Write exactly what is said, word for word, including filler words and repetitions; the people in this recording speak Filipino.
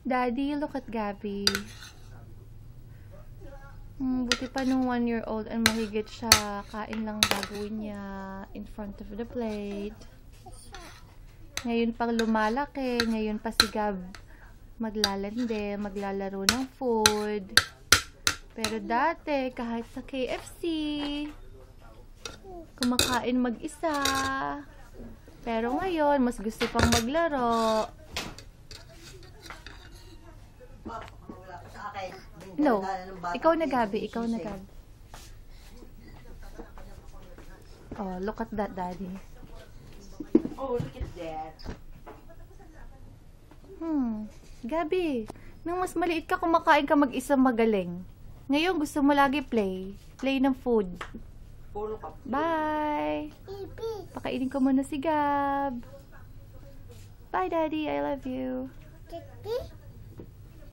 Daddy, look at Gabby. Hmm, buti pa nung one year old and mahigit siya. Kain lang gagawin niya in front of the plate. Ngayon pang lumalaki, ngayon pa si Gab maglalande, maglalaro ng food. Pero dati, kahit sa K F C, kumakain mag-isa. Pero ngayon, mas gusto pang maglaro. No, ikaw na Gabi, ikaw na Gabi. Oh, look at that, Daddy. Oh, look at that. Hmm, Gabi, nung mas maliit ka, kumakain ka mag-isa magaling. Ngayon, gusto mo lagi play. Play ng food. Bye! Pakainin ko muna si Gab. Bye, Daddy. I love you.